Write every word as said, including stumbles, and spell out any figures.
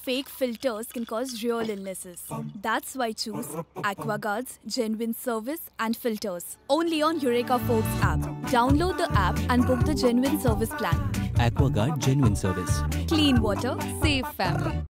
fake filters can cause real illnesses. That's why choose AquaGuard's genuine service and filters. Only on Eureka Folks app. Download the app and book the genuine service plan. AquaGuard Genuine Service. Clean water, safe family.